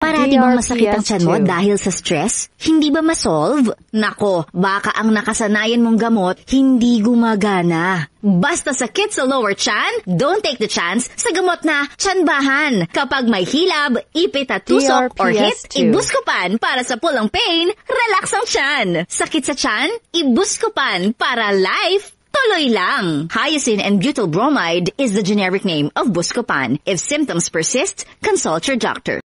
Parati bang masakit ang tiyan mo DRPS dahil sa stress? Hindi ba masolve? Nako, baka ang nakasanayan mong gamot hindi gumagana. Basta sakit sa lower tiyan, don't take the chance sa gamot na tiyanbahan. Kapag may hilab, ipit at tusok or hit, DRPS Buscopan para sa pulang pain, relax ang tiyan. Sakit sa tiyan, Buscopan para life. Tuloy lang! Hyoscine and butyl bromide is the generic name of Buscopan. If symptoms persist, consult your doctor.